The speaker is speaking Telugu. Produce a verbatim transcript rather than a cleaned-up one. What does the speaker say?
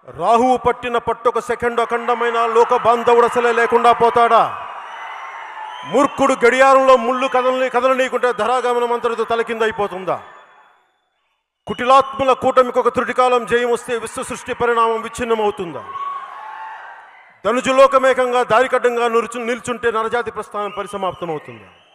రాహువు పట్టిన పట్టొక సెకండ్ అఖండమైన లోక బాంధవుడు అసలే లేకుండా పోతాడా? మూర్ఖుడు గడియారంలో ముళ్ళు కదలని కదలనీయకుంటే ధరాగమనం అంతటితో తలకింద అయిపోతుందా? కుటిలాత్ముల కూటమికి ఒక త్రుటికాలం జయం వస్తే విశ్వ సృష్టి పరిణామం విచ్ఛిన్నమవుతుందా? ధనుజులోకమేకంగా దారికడ్డంగా నిల్చుంటే నరజాతి ప్రస్థానం పరిసమాప్తమవుతుందా?